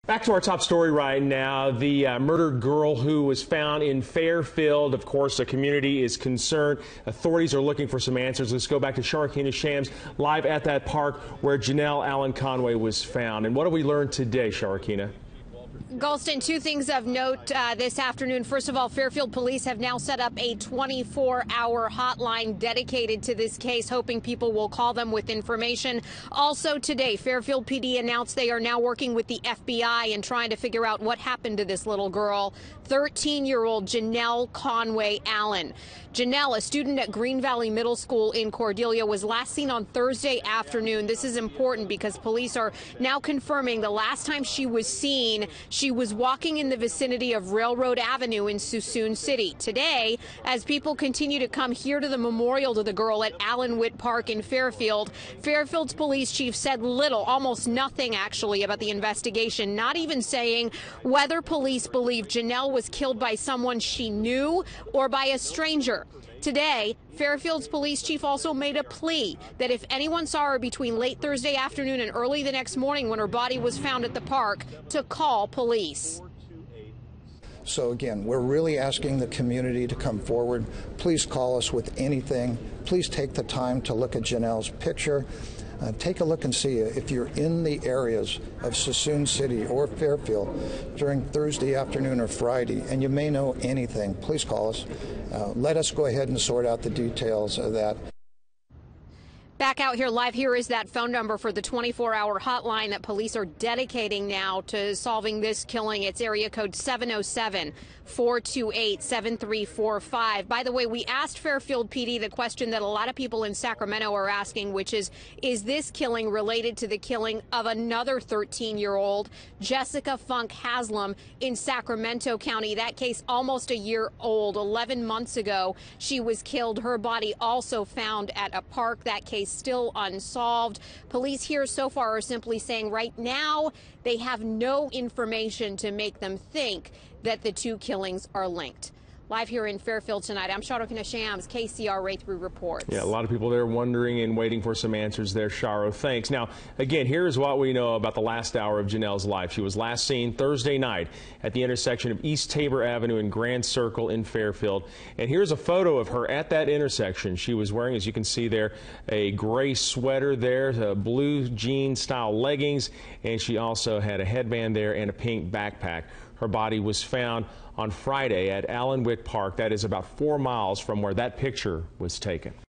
Back to our top story right now. The murdered girl who was found in Fairfield. Of course, the community is concerned. Authorities are looking for some answers. Let's go back to Sharikina Shams live at that park where Genelle Allen-Conway was found. And what have we learned today, Sharikina? Galston, two things of note this afternoon. First of all, Fairfield police have now set up a 24-hour hotline dedicated to this case, hoping people will call them with information. Also today, Fairfield PD announced they are now working with the FBI and trying to figure out what happened to this little girl, 13-year-old Genelle Conway Allen. Genelle, a student at Green Valley Middle School in Cordelia, was last seen on Thursday afternoon. This is important because police are now confirming the last time she was seen, she was walking in the vicinity of Railroad Avenue in Suisun City. Today, as people continue to come here to the memorial to the girl at Allen Witt Park in Fairfield, Fairfield's police chief said little, almost nothing actually, about the investigation, not even saying whether police believe Genelle was killed by someone she knew or by a stranger. Today, Fairfield's police chief also made a plea that if anyone saw her between late Thursday afternoon and early the next morning when her body was found at the park, to call police. So again, we're really asking the community to come forward. Please call us with anything. Please take the time to look at Genelle's picture. Take a look and see if you're in the areas of Suisun City or Fairfield during Thursday afternoon or Friday, and you may know anything. Please call us. Let us go ahead and sort out the details of that. Back out here live, here is that phone number for the 24-hour hotline that police are dedicating now to solving this killing. It's area code 707-428-7345. By the way, we asked Fairfield PD the question that a lot of people in Sacramento are asking, which is this killing related to the killing of another 13-year-old, Jessica Funk Haslam, in Sacramento County? That case almost a year old. 11 months ago, she was killed. Her body also found at a park. That case still unsolved. Police here so far are simply saying right now they have no information to make them think that the two killings are linked. Live here in Fairfield tonight, I'm Sharikina Shams, KCRA 3 reports. Yeah, a lot of people there wondering and waiting for some answers there, Sharo. Thanks. Now, again, here's what we know about the last hour of Genelle's life. She was last seen Thursday night at the intersection of East Tabor Avenue and Grand Circle in Fairfield. And here's a photo of her at that intersection. She was wearing, as you can see there, a gray sweater there, blue jean-style leggings, and she also had a headband there and a pink backpack. Her body was found on Friday at Allen Witt Park. That is about 4 miles from where that picture was taken.